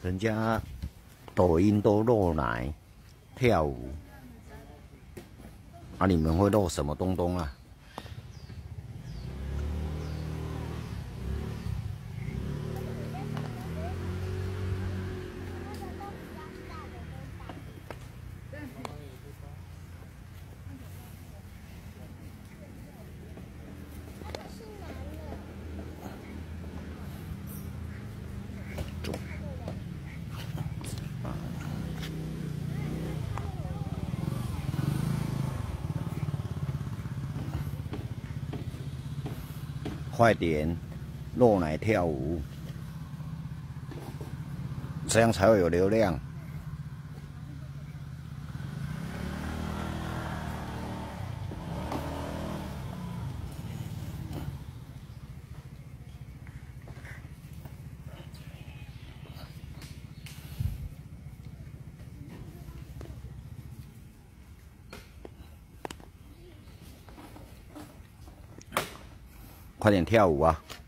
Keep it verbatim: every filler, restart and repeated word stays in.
人家抖音都露奶跳舞，啊，你们会露什么东东啊？快点，露奶跳舞，这样才会有流量。快点跳舞啊！